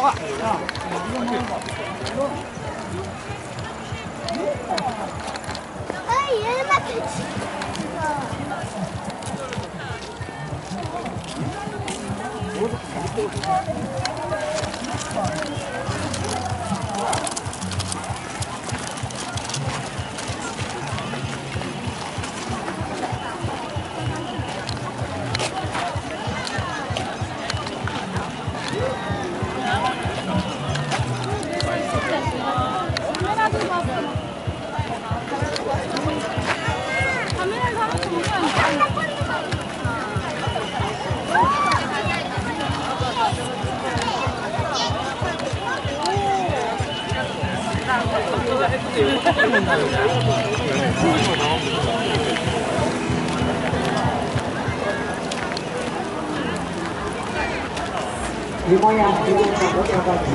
얘만 같이. 이 모양 이거 못 잡아가지고.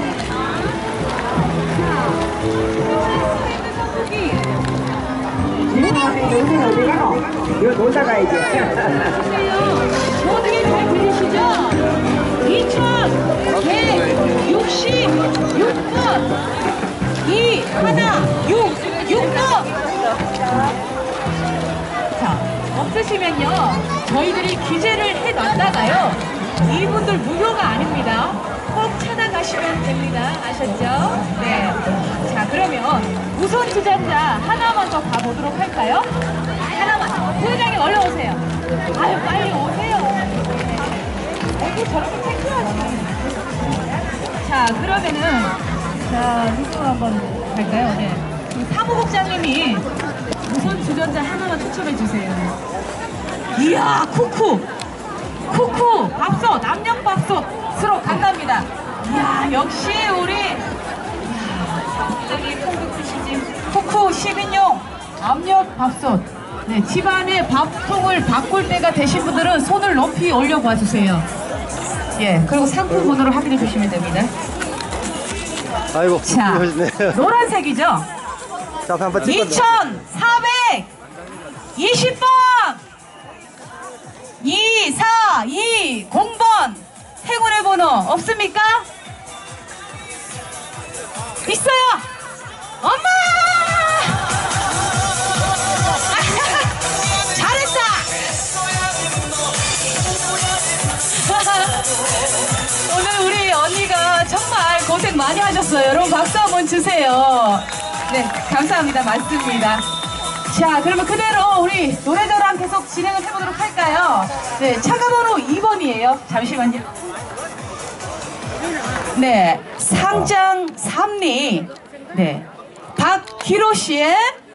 지금한테 요새 어디 가노? 이거 놀다 가야지. 어떻게 잘 들리시죠? 2166번 6번. 자, 없으시면요 저희들이 기재를 해놨다가요 이분들 무료가 아닙니다. 꼭 찾아가시면 됩니다. 아셨죠? 네. 자, 그러면 우선 주전자 하나만 더 가보도록 할까요? 하나만. 부회장님 얼른 오세요. 아유, 빨리 오세요. 저렇게 창피하지. 자, 그러면은 자, 누구 한번 갈까요? 네. 사무국장님이 우선 주전자 하나만 추첨해 주세요. 이야, 쿠쿠 밥솥, 압력밥솥으로 간답니다. 이야, 역시 우리 사무국장님 풍국주시집 쿠쿠 10인용 압력밥솥. 네, 집안에 밥통을 바꿀 때가 되신 분들은 손을 높이 올려봐 주세요. 예, 그리고 상품 번호를 확인해 주시면 됩니다. 아이고, 자, 노란색이죠? 자, 한번 2420번 2420번 행운의 번호 없습니까? 있어요! 엄마! 잘했다! 오늘 우리 언니가 정말 고생 많이 하셨어요. 여러분 박수 한번 주세요. 네, 감사합니다. 맞습니다. 자, 그러면 그대로 우리 노래자랑 계속 진행을 해보도록 할까요? 네, 차가번호 2번이에요. 잠시만요. 네, 상장 3리. 네, 박기로 씨의